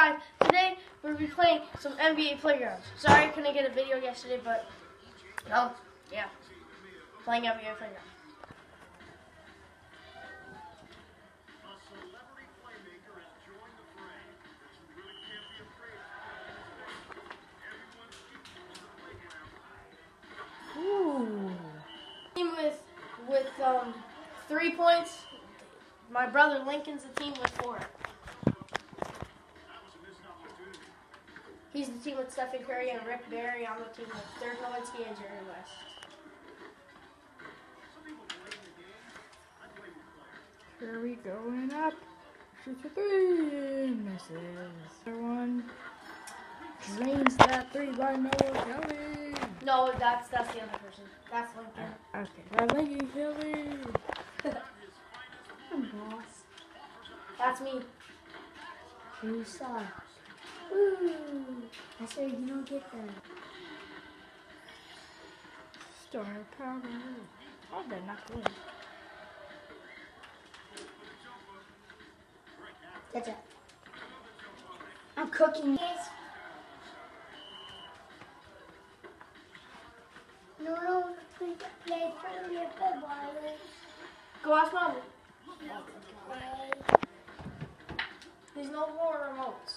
guys, today we'll be playing some NBA Playgrounds. Sorry I couldn't get a video yesterday, but, yeah, playing NBA Playgrounds. Ooh. Team with 3 points. My brother Lincoln's the team with 4. He's the team with Stephen Curry and Rick Barry. I'm the team with Dirk Nowitzki and Jerry West. Curry going up. Shoots a 3. Misses. Another one. Drains that 3 by Noah Kelly. No, that's the other person. That's Lincoln. Okay, that's Lincoln Kelly. Boss. That's me. You suck. Ooh. I said you don't get that. Star power. Oh, they're not good. That's it. I'm cooking. No, please play for me a bit, Wiley. Go ask Mommy. There's no more remotes.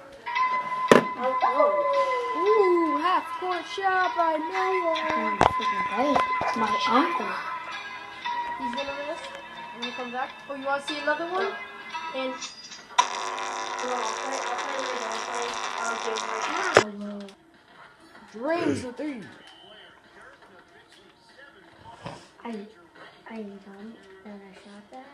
Ooh, half-court shot by Noah. It's my uncle. He's gonna miss. I'm gonna come back. Oh, you want to see another one? And I'll play Drains the 3. Are you done? Then I shot that.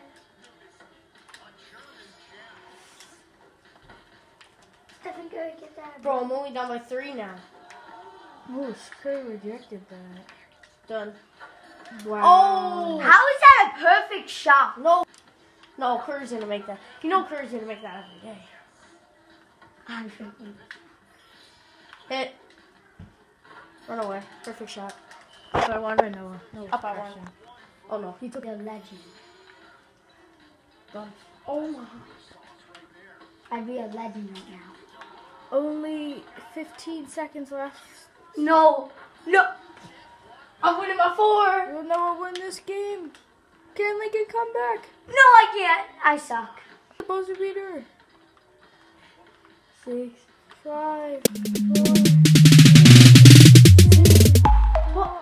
Stephen Curry, get that. Bro, I'm only down by 3 now. Ooh, Curry rejected that. Done. Wow. Oh! How is that a perfect shot? No, Curry's gonna make that. You know Curry's gonna make that every day. I'm thinking. Hit. Run away. Perfect shot. Up by 1 by Noah. No Up by pressure. 1. Oh no. He took a legend. Done. Oh my. I'd be a legend right now. Only 15 seconds left. No. I'm winning by 4. Will Noah win this game? Can Lincoln come back? No, I can't. I suck. Buzzer beater. 6, 5, 4.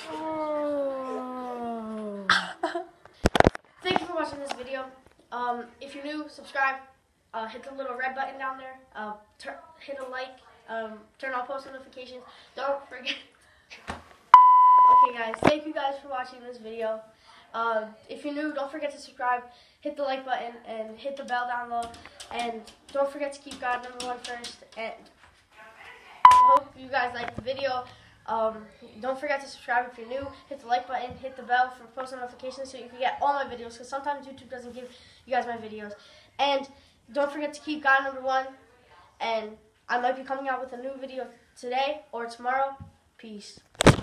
Oh. Thank you for watching this video. If you're new, subscribe. Hit the little red button down there. Hit a like. Turn on post notifications. Don't forget. Okay, guys. Thank you guys for watching this video. If you're new, don't forget to subscribe. Hit the like button and hit the bell down low. And don't forget to keep God #1 first. And I hope you guys liked the video. Don't forget to subscribe if you're new. Hit the like button, hit the bell for post notifications so you can get all my videos, because sometimes YouTube doesn't give you guys my videos. And don't forget to keep God #1. And I might be coming out with a new video today or tomorrow. Peace.